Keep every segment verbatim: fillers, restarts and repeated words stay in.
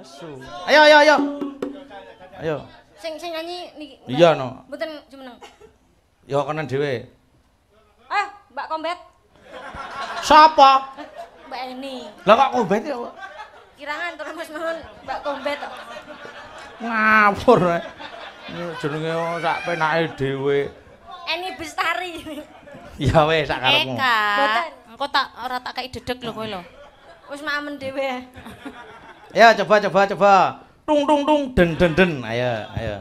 Asu. Ayo ayo ayo. Ayo. Sing sing nyanyi niki. Iya no. Mboten jumeneng. Ya kenen dhewe. Eh, Mbak Kombet. Sapa? Mbak Eni. Lah kok kombet ya? Kirangan terus Mas Mahun Mbak Kombet. Ngawur ae. Jenenge sak penake dhewe. Eni Bestari. Ya wis sak karepmu. Eka. Mboten. Engko tak ora tak kei dedeg lho kowe lho. Wis mamen dhewe. Ya coba coba coba. Tung tung tung den den den. Ayo ayo.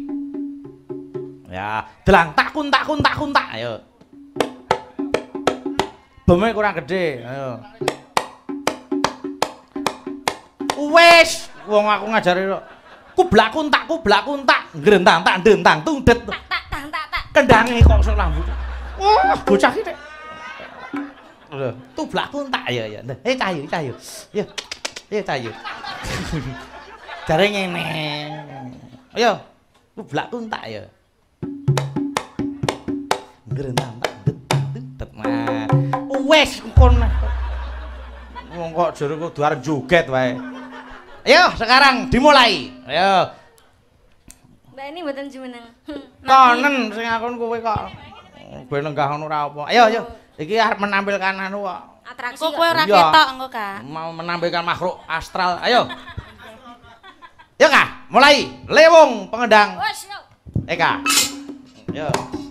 Ya, delang takun takun takun tak. Ayo. Beme kurang gede. Ayo. Wes, wong aku ngajari kok. Kublak kuntak kublak kuntak. Grentang tak dentang tungdet. Tak tak tak tak tak. Kendange kok sok rambut. Wah, bocah iki nek. Lho, tublak kuntak ya ya. Eh cayu cayu. Yo. Yo cayu. Jare ngene. Ayo, kublak kuntak ya. Grentang tak dentang. Nah, wes kon. Wong kok jare kudu arep joget wae. Ayo sekarang dimulai. Ayo. Mbak Eni mboten jumeneng. Konen sing akon kowe kok. Ben lenggah ngono ora apa. Ayo ayo. Iki arep menampilkan anu kok. Atraksi. Engko kowe ora Iya. ketok engko Kak. Mau menampilkan makhluk astral. Ayo. Yuk Kak, mulai. Lewung pengendang. Wes yo. Eka. Yo.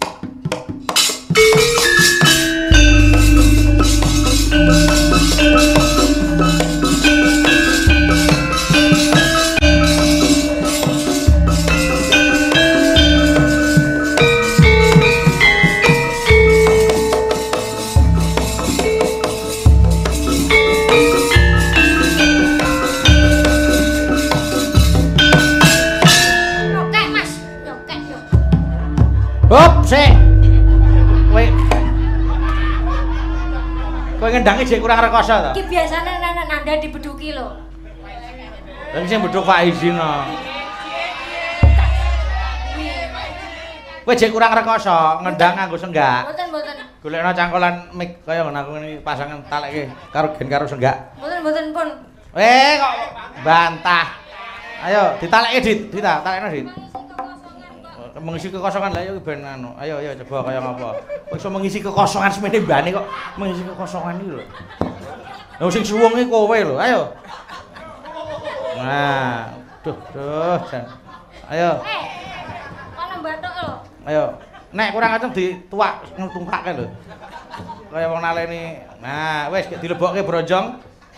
Oke Mas. Yo kek yo. Hop, sik. Kowe Kowe ngendangi jek kurang rekoso to? Iki biasane nenek nanda dibeduki lho. Lah sing bedhok Pak Izino. Kowe jek kurang rekoso, ngendang nganggo senggak. Mboten mboten. Golekno cangkolan mik kaya ngono aku ini pasangan talekke karo gen karo senggak. Mboten mboten pun. Eh kok bantah. Ayo ditalekke Dit, Dita, talekno Dit. Mengisi kekosongan lah ya ben anu. Ayo ayo coba kaya ngapa. Kok iso mengisi kekosongan semene mbane kok mengisi kekosongan iki lho. Lah sing suwung iki kowe lho. Ayo. Nah, duh duh. Ayo. Eh. Kono bathuk lho. Ayo. Nek kurang ajeng dituak ngetungkake lho. Kaya wong naleni. Nah, wis dilebokke bronjong.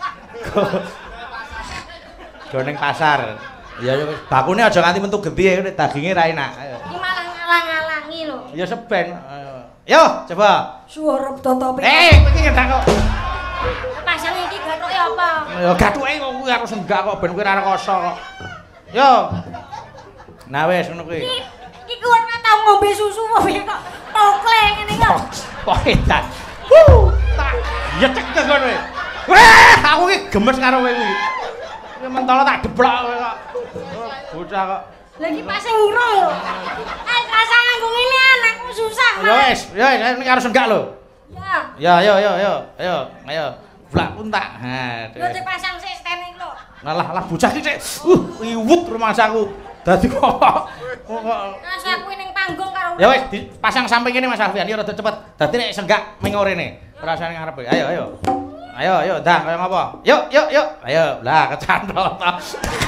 Go ning pasar. Ya wis bakune aja nganti mentu genti nek daginge ra enak. Ayo. Iki malah ngalang-alangi lho. Ya seben. Ayo. Yo, coba. Suara totope. Eh, kowe iki ngendang kok. Pasang iki gathuke apa? Ya gathuke kok kuwi harus enggak kok ben kowe ora rekoso kok. Yo. Nah wis ngono kuwi. Iki iki kuwi ora tau ngombe susu wae kok. Tokle ngene kok. Kok edan. Wuh, tak ya cek ngono. Wah, aku iki gemes karo kowe kuwi. Kowe mentolo tak deblok kowe kok. Bocah kok. Lah iki pas ngira lho. Eh, rasa nganggo ngene anakku susah. Ya wis, ya wis ini harus enggak lho. Ya. Ya, yo yo yo, ayo, ayo. Blak puntak. Ha. Lho dipasang sik stene lho. Alah, alah bocah iki cek. Uh, iwut rumahsaku. Dadi kok kok. Mas aku ning panggung karo. Ya wis dipasang samping kene Mas Alfian, ya rada cepet. Dadi nek senggak ming rene. Rasane ngarep. Ayo, ayo. Ayo, ayo, ndang kaya ngapa? Yuk, yuk, yuk. Ayo, lah kecantol to.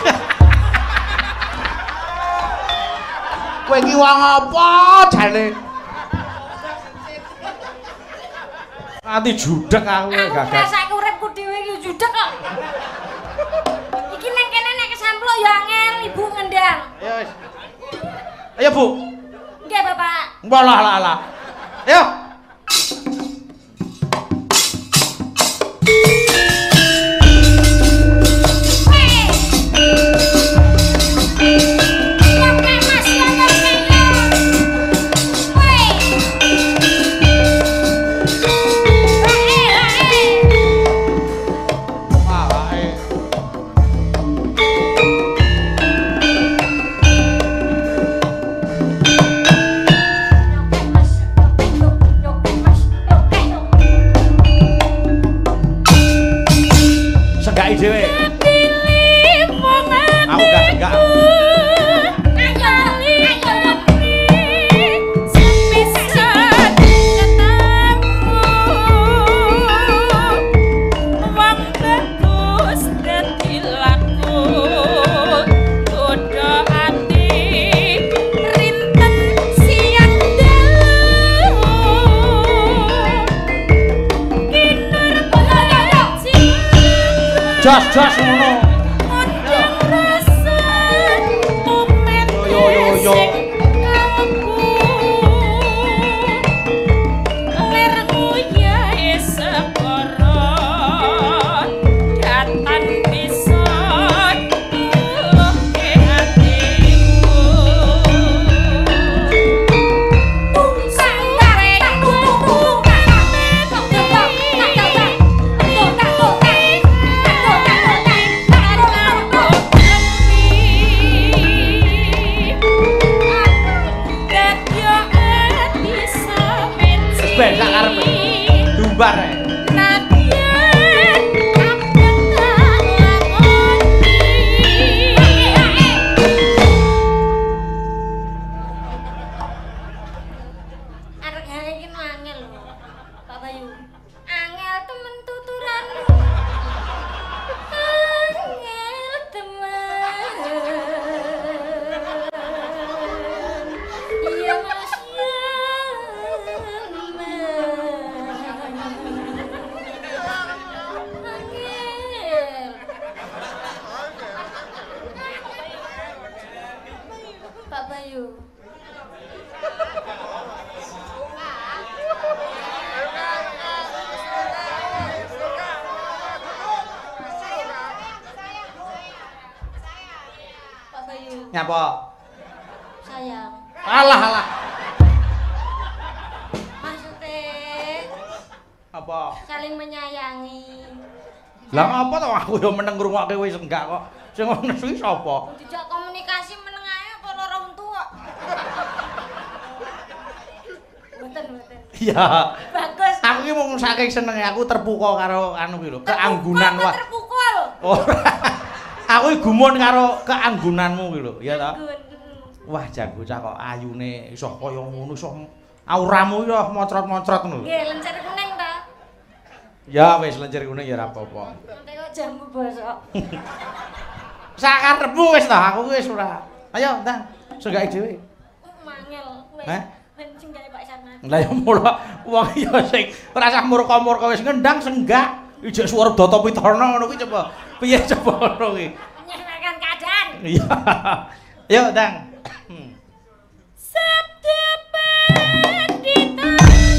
Kowe iki wong apa jane? Ati judeg aku gagal. Rasake uripku dhewe iki judeg kok. Iki nang kene nek kesampluk ya angel Ibu ngendang. Ya wis. Ayo, Bu. Nggih, Bapak. Walah lah lah. Ayo. jos jos ngono. Undang rasa momen Yo yo yo. Ben sak karepe. Dumbar ae. Nyapa? Sayang. Alah alah. Maksudnya Apa? saling menyayangi. Lah ngapa to aku yo meneng ngrungokke wis enggak kok. Sing ngono kuwi sapa? Dijak komunikasi meneng ae apa lara untu kok. Mboten mboten. Iya. Bagus. Aku ki mung saking senenge aku terpukul karo anu kuwi lho, keanggunan wah. wah. Terpukul. Ora. Aku ki gumun karo keanggunanmu kuwi lho, ya ta? Wah, jago cah kok ayune iso kaya ngono, iso auramu yo moncrot-moncrot ngono lho. Nggih, lencer kuning ta. Ya wis lencer kuning ya ora apa-apa. Nanti kok jambu bosok. Sakarepmu wis ta, aku wis ora. Ayo, Tang, senggake dhewe. Mangel. Heh? Ben senggake Pak Sarmat. Lah ya mula wong ya sing ora usah murka-murka wis ngendang senggak. Ijek suara Data Pitarna ngono kuwi coba. Piye coba ngono kuwi? Menyesuaikan keadaan. Iya. Ayo, Tang. Sabda pandita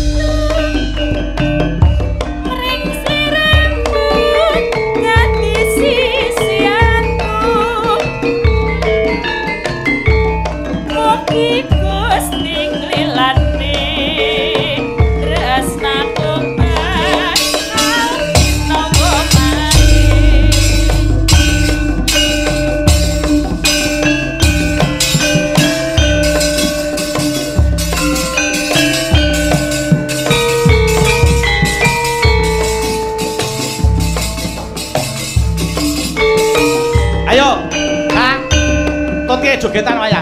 mring siramu ngati sisianku mugi Gusti nglilani tresnaku Oke, jogetan wayang.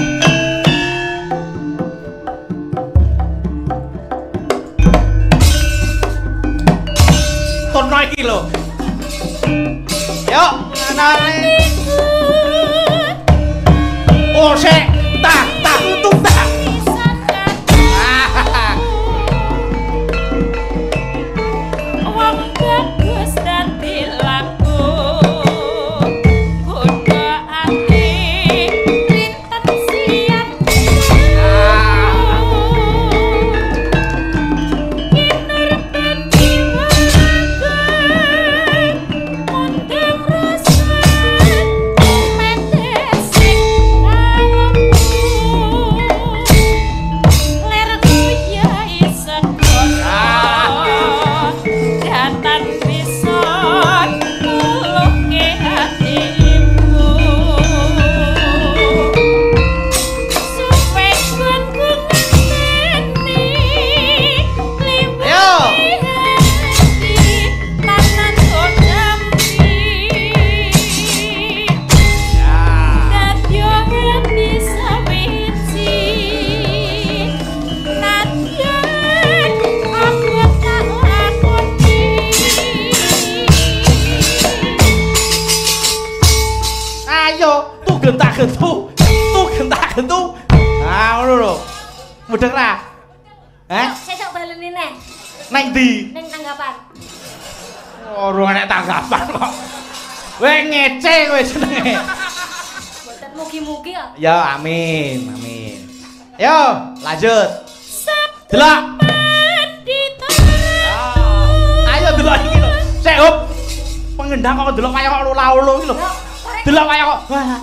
Tono iki lho. Yo, anane. Oh, sik. Tak, tak tutup tak. Wong bagus dadi laku. Gentu, tu gentak gentu. Nah, ngono lho. Mudeng ra? Heh? Sesuk baleni neh. Nang ndi? Ning tanggapan. Ora enek tanggapan kok. Weh ngece kowe jenenge. Mboten mugi-mugi ya. Ya amin, amin. Yo, lanjut. Delok. Ayo delok iki lho. Sik, Hop. Pengendang kok delok kaya kok lula-ulu iki lho. Delok kaya kok.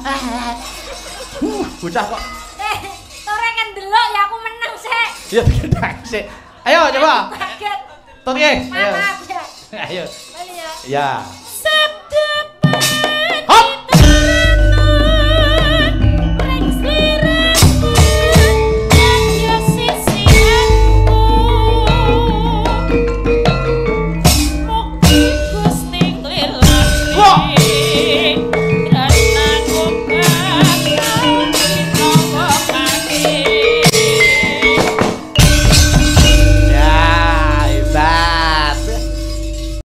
Bocah kok. Eh, tore kan delok ya aku menang sik. Ya gendang sik. Ayo coba. Kaget. Tot nggih. Ayo. Maaf ya. Ayo. Bali ya. Ya.